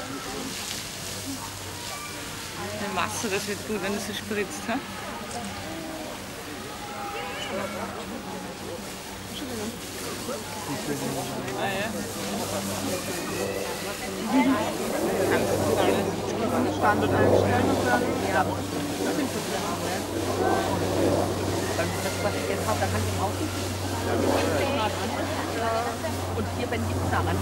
Ein Wasser, das wird gut, wenn es so spritzt. Ha? Ah, ja. Standort einstellen und dann. Ja. Das, was ich jetzt habe, da kann ich auch nicht. Und hier bin ich daran.